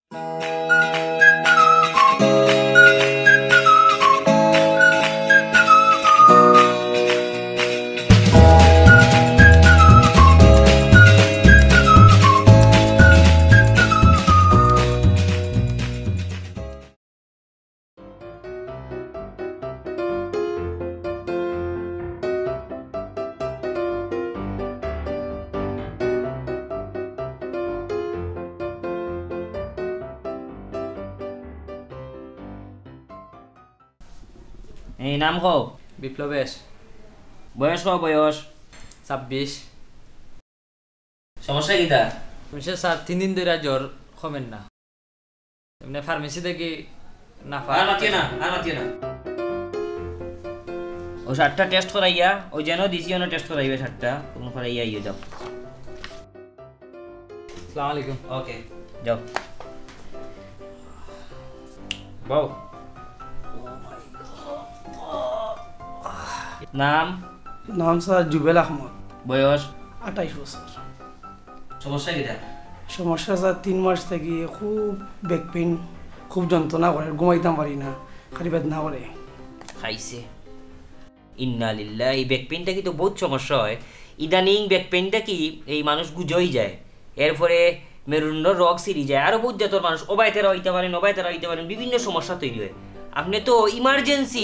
এই নাম কও। বিপ্লবেশ। বয়স কও। বয়স 26। সমস্যা কিটা? মিশে স্যার 3 দিন ধরে জ্বর কমেন না। এমনি ফার্মেসি থেকে না আর মাতিও না। ও 7টা টেস্ট করাইয়া ওই যেন দিছি ওনো টেস্ট করাইবে 7টা তুমি করাইয়া ইয়ে যাও। আসসালামু আলাইকুম। ওকে যাও। বাও। নাম? নাম স্যার জুবেল আহমদ। বয়স? 28 বছর। সমস্যা কিটা? সমস্যা স্যার 3 মাস থেকে খুব ব্যাক পেইন, খুব যন্ত্রণা করে, ঘুমাইতাম পারি না, খালি বেদনা করে। খাইছে। ইন্না লিল্লাহ। এই ব্যাক পেইনটা কি তো বহুত সমস্যা হয়। ইদানিং ব্যাক পেইনটা কি এই মানুষ গুজই যায়, এরপরে মেরুদণ্ড রোগ সিরি যায়, আরো বহুত জাতর মানুষ ওবাইতেরা হইতে পারেন, বিভিন্ন সমস্যা তৈরি হয়। আপনি তো ইমার্জেন্সি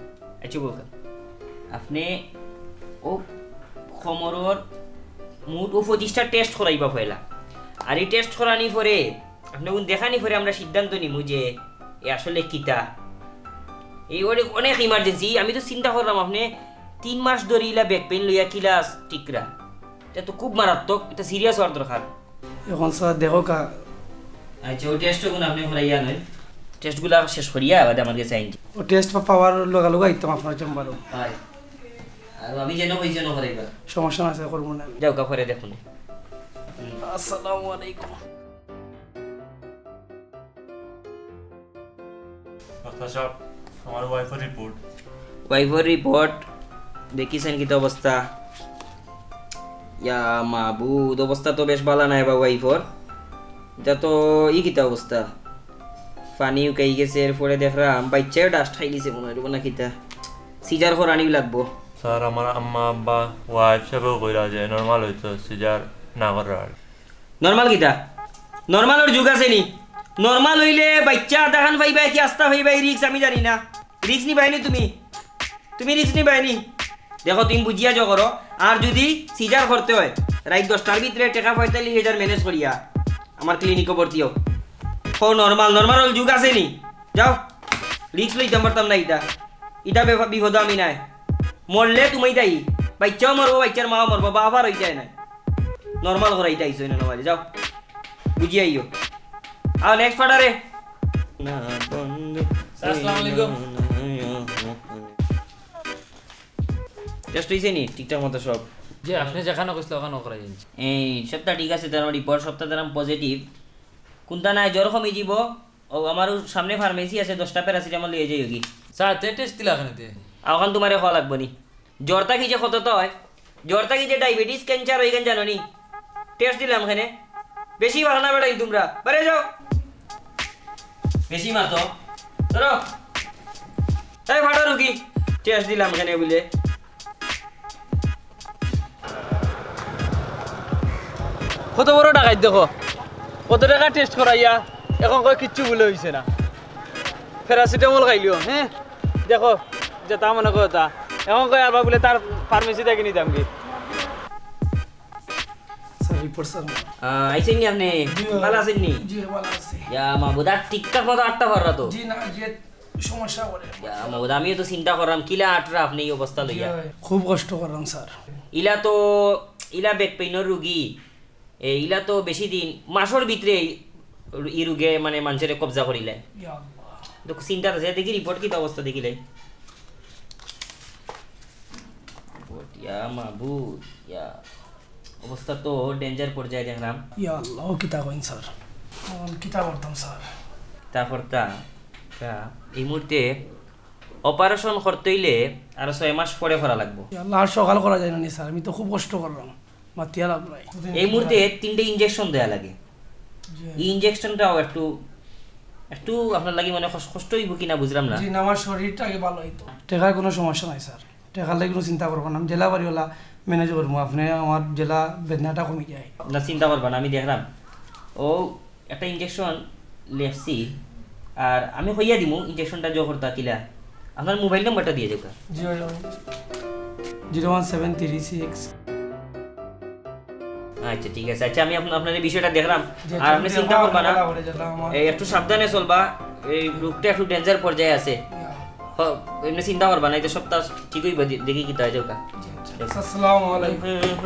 আপনি ও খমরর মুড ও 25টা টেস্ট করাইবা পয়লা। আর এই টেস্ট করানি পরে আপনি দেখানি পরে আমরা সিদ্ধান্ত নিমু যে এ আসলে কিতা। এই অনেক ইমার্জেন্সি। আমি তো চিন্তা করলাম আপনি 3 মাস ধরে ইলা ব্যাক পেইন লইয়া কিলাস টিকরা, এটা তো খুব মারাত্মক, এটা সিরিয়াস হওয়ার দরকার। এখন স্যার দেখো কা। আচ্ছা ওই টেস্টগুলো আপনি করাইয়া নয়, টেস্টগুলো শেষ করিয়া বাদে আমার কাছে আইন। ও টেস্ট পাওয়ার লগালগ আইতাম আপনার চেম্বারও। আর আমি যেন কই যেন করাইবা। সমস্যা আছে করবো না। যাও কা করে দেখুন। আসসালামু আলাইকুম। ডাক্তার সাহেব, আমার ওয়াইফের রিপোর্ট। ওয়াইফের রিপোর্ট দেখিছেন কি তো অবস্থা? ইয়া মাবুদ, অবস্থা তো বেশ ভালো নাই বা ওয়াইফর। এটা তো কিতা অবস্থা, পানি উকাই গেছে, এরপরে দেখলাম বাচ্চাও ডাস্ট খাই গেছে মনে হয় না কিতা, সিজার করানি লাগবো। স্যার আমার আম্মা আব্বা ওয়াইফ সবেও কইরা যায় নর্মাল হইতো, সিজার না করার। নর্মাল কিতা? নর্মালের যুগ আছে নি? নর্মাল হইলে বাচ্চা দেখান পাইবা কি আস্তা পাইবা, রিক্স আমি জানি না। রিক্স নিবাইনি তুমি রিক্স নিবাইনি। দেখো তুমি বুঝিয়া যাও করো। আর যদি সিজার করতে হয় রাত 10টার ভিতরে টাকা 45,000 ম্যানেজ করিয়া আমার ক্লিনিকে ভর্তি হোক। ও নর্মাল যুগ আছে নি? যাও, রিক্স লইতাম পারতাম না। ইটা বিপদ আমি নাই। মরলে তুমি তাই, বাচ্চাও মরবো, বাচ্চার মাও মরবো, বাবার হয়ে যায় না। নর্মাল করা ইটা আইসো না নর্মালি। যাও বুঝিয়ে আইও। আও নেক্সট পার্টারে। আসসালামু আলাইকুম। টেস্ট হইছে নি ঠিকঠাক মতো সব? জি, আপনি যেখানে কইছিল ওখানে করাই যাচ্ছে। এই সপ্তাহ ঠিক আছে, তার রিপোর্ট সপ্তাহ দিলাম পজিটিভ। কোনটা নাই জ্বর কমে যাব। ও আমার সামনে ফার্মেসি আছে, 10টা প্যারাসিটামল লিয়ে যাই কি। স্যার টেস্ট দিলা এখানে? এখন তোমারে খাওয়া লাগবো নি। জ্বরটা কি যে কত তো হয়, জ্বরটা কি যে ডায়াবেটিস ক্যান্সার হয়ে গেন জানো নি? টেস্ট দিলাম এখানে। বেশি ভালো না বেড়াই তোমরা, বারে যাও। বেশি মাতো ধরো, তাই ভাড়া রুগী টেস্ট দিলাম এখানে বলে। কত বড় টাকাই দেখো, কত টাকা টেস্ট করাইয়া এখন কয় কিচ্ছু বলে হইছে না। প্যারাসিটামল খাইলিও, হ্যাঁ দেখো যে তা মনে কথা এখন কয় আবার বলে তার ফার্মেসি থেকে নিতাম কি। Sir report sir. আইছেন নি আপনি? ভালো আছেন নি? জি ভালো আছে। ইয়া মাহবুদা ঠিকঠাক মতো আটটা ভরা তো? জি না, যে সমস্যা করে। ইয়া মাহবুদা আমিও তো চিন্তা করলাম কিলা আটরা আপনি এই অবস্থা লইয়া। খুব কষ্ট করলাম স্যার। ইলা ব্যাক পেইনের রুগী, ইলা তো বেশি দিন মাসের ভিতরে ই রোগে মানে মানুষের কবজা করিলে। তো চিন্তা আছে, দেখি রিপোর্ট কি অবস্থা দেখিলে। ইয়া মাহবুদ, ইয়া অবস্থা তো ডেঞ্জার পর্যায়ে দেখলাম। ইয়া আল্লাহ, কিতা কইন স্যার, কিতা করতাম স্যার। তারপর এই মুহূর্তে অপারেশন করতে হইলে আরো 6 মাস পরে করা লাগবো। আল্লাহ, আর সকাল করা যায় না নি স্যার, আমি তো খুব কষ্ট করলাম, মাতিয়া লাভ নাই। এই মুহূর্তে 3টে ইনজেকশন দেয়া লাগে। এই ইনজেকশনটাও একটু একটু আপনার লাগি মানে কষ্ট হইব কিনা বুঝলাম না। জি না, আমার শরীরটা আগে ভালো হইতো, টাকার কোনো সমস্যা নাই স্যার, টাকার লাগে কোনো চিন্তা করবো না, আমি জেলা বাড়িওয়ালা ম্যানেজ করবো, আপনি আমার জেলা বেদনাটা কমে যায়। না চিন্তা করবা না, আমি দেখলাম ও একটা ইঞ্জেকশন লেখছি আর আমি হইয়া দিমু ইঞ্জেকশনটা জো করতা কিলা। আপনার মোবাইল নাম্বারটা দিয়ে যাও। 01736। আচ্ছা ঠিক আছে, আচ্ছা আমি আপনার এই বিষয়টা দেখলাম। আর আপনি চিন্তা করবা না, এই একটু সাবধানে চলবা, এই রোগটা একটু ডেঞ্জার পর্যায়ে আছে। এমনি চিন্তা করবা না, এই সপ্তাহ ঠিক হইবা, দেখি কি তাই যাও। আসসালামু আলাইকুম।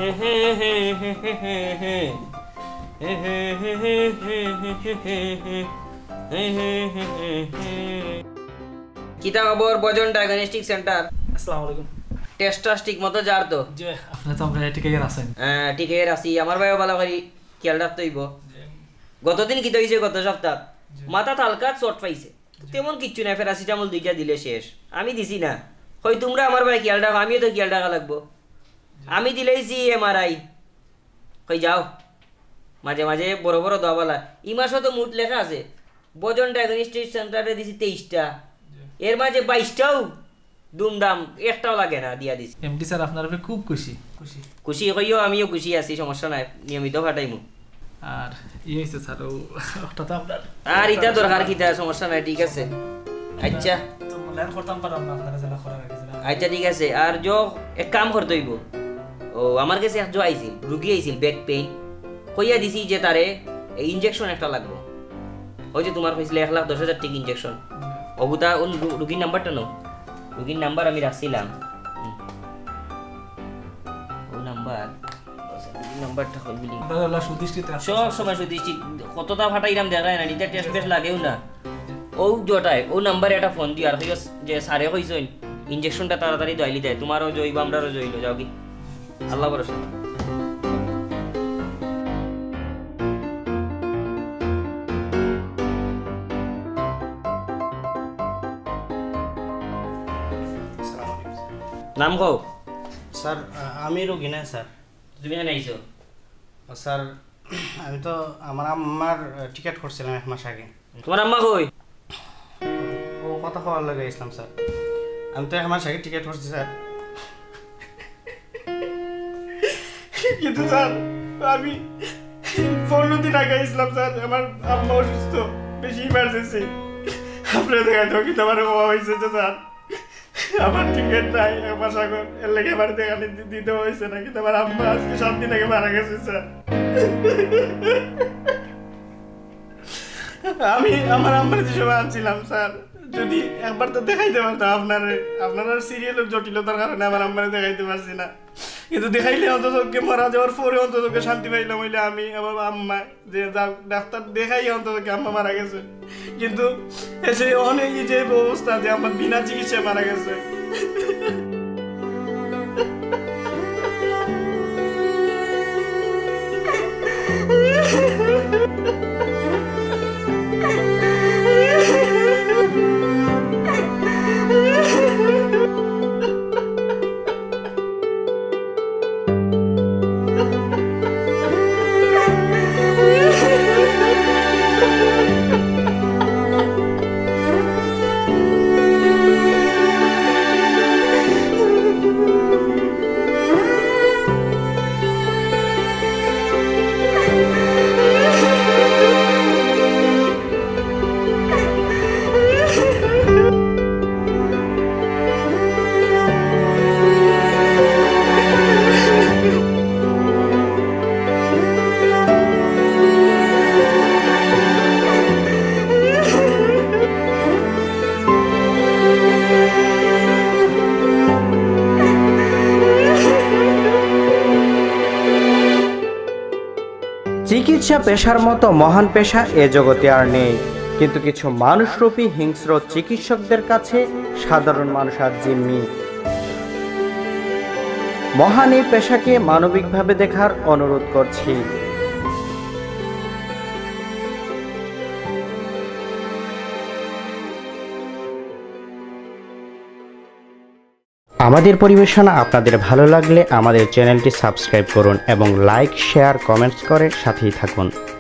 কিতা খবর বজন ডায়াগনস্টিক সেন্টার? আসসালামু আলাইকুম। টেস্টটা ঠিক মতো যার তো? জি আপনি তো আমরা ঠিক আছেন? হ্যাঁ ঠিক আছি, আমার ভাইও ভালো করি খেয়াল রাখতে হইব। গতদিন কি হইছে, গত সপ্তাহ মাথা হালকা চট পাইছে, তেমন কিচ্ছু নাই, প্যারাসিটামল 2টা দিলে শেষ। আমি দিছি না, হয় তোমরা আমার ভাই খেয়াল রাখো, আমিও তো খেয়াল রাখা লাগবো। আমি দিলেইছি MRI, কই যাও মাঝে মাঝে বড় বড় দোয়াবালা। এই মাসও তো মুট লেখা আছে, বজন ডায়াগনস্টিক সেন্টারে দিছি 23টা, এর মাঝে 22টাও দুমদাম, একটাও লাগে না দিয়া দিছি। এমডি স্যার আপনার উপরে খুব খুশি। খুশি হইও, আমিও খুশি আছি, সমস্যা নাই, নিয়মিত ফাটাইমু। আর হয়েছে স্যার ওটা তো আপনার আর ইটা দরকার কিটা, সমস্যা নাই, ঠিক আছে। আচ্ছা তো মূল্যায়ন করতাম পারলাম না আপনারা যারা করার আগে। আচ্ছা ঠিক আছে। আর জো এক কাম করতে হইব, ও আমার কাছে একজন আইছিল, রুগী আইছিল ব্যাক পেইন, কইয়া দিছি যে তারে এই ইনজেকশন একটা লাগবে। ওই যে তোমার কইছিল 1,10,000 টাকা ইনজেকশন, অবুতা রুগীর নাম্বারটা নাও। রুগীর নাম্বার আমি রাখছিলাম, ও নাম্বারটা বলি সব সময় সুদৃষ্টি কতটা ফাটাইলাম দেখায় না, নিতে টেস্ট বেশ লাগেও না। ও জটায় ও নাম্বারে একটা ফোন দিও, আর যে সারে কইছেন ইনজেকশনটা তাড়াতাড়ি দইলি দেয়, তোমারও জইব আমরাও জইল, যাও কি আল্লাহ ভরসা। নাম কও। স্যার আমি রোগী না স্যার। তুমি না আইছো? স্যার আমি তো আমার আম্মার টিকিট করছিলাম 1 মাস আগে। তোমার আম্মা কই? ও কথা খাওয়ার লাগে ইসলাম স্যার, আমি তো 1 মাস আগে টিকিট করছি স্যার। কিন্তু স্যার আমি 15 দিন আগে ইসলাম স্যার, আমার আম্মা অসুস্থ, বেশি ইমার্জেন্সি, আপনার দেখাতে কিন্তু আমার হওয়া হয়েছে যে স্যার আমার টিকিট নাই 1 মাস আগে, এর লেগে আমার দেখাতে দিতে হয়েছে না, কিন্তু আমার আম্মা আজকে 7 দিন আগে মারা গেছে স্যার। আমি আমার আম্মার যে সময় আনছিলাম স্যার, যদি একবার তো দেখাইতে পারতাম আপনারা সিরিয়ালের জটিলতার কারণে আমার আম্মারে দেখাইতে পারছি না, কিন্তু দেখাইলে অন্তত মারা যাওয়ার পরে অন্তত শান্তি পাইলাম, হইলে আমি আমার আম্মা যে ডাক্তার দেখাই অন্তত আম্মা মারা গেছে, কিন্তু এসে অনেক যে অবস্থা যে আমার বিনা চিকিৎসায় মারা গেছে। চিকিৎসা পেশার মতো মহান পেশা এ জগতে আর নেই, কিন্তু কিছু মানুষরূপী হিংস্র চিকিৎসকদের কাছে সাধারণ মানুষ আর জিম্মি। মহান এই পেশাকে মানবিকভাবে দেখার অনুরোধ করছি। আমাদের পরিবেশনা আপনাদের ভালো লাগলে আমাদের চ্যানেলটি সাবস্ক্রাইব করুন এবং লাইক, শেয়ার, কমেন্টস করে সাথেই থাকুন।